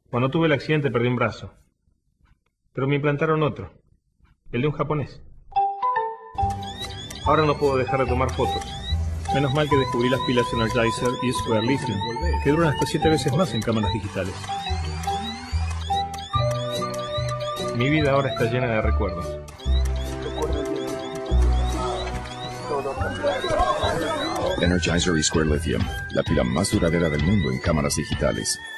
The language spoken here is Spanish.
Cuando tuve el accidente perdí un brazo. Pero me implantaron otro. El de un japonés. Ahora no puedo dejar de tomar fotos. Menos mal que descubrí las pilas Energizer y Square Lithium, que duran hasta 7 veces más en cámaras digitales. Mi vida ahora está llena de recuerdos. Energizer y Square Lithium, la pila más duradera del mundo en cámaras digitales.